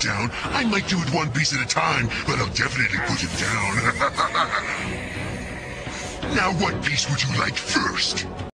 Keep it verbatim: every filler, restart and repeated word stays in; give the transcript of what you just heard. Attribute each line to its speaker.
Speaker 1: down. I might do it one piece at a time, but I'll definitely put him down. Now what piece would you like first?